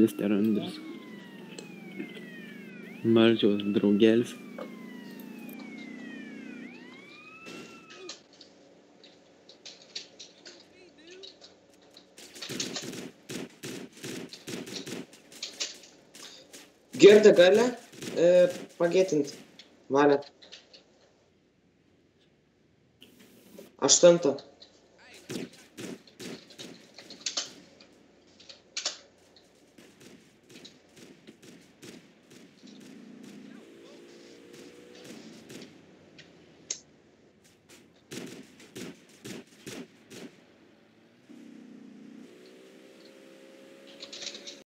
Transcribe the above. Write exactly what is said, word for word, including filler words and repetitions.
Randis tai Randis. Marčiaus draugelis. Girdi gali e, pagėtinti. Valia. Aštunto.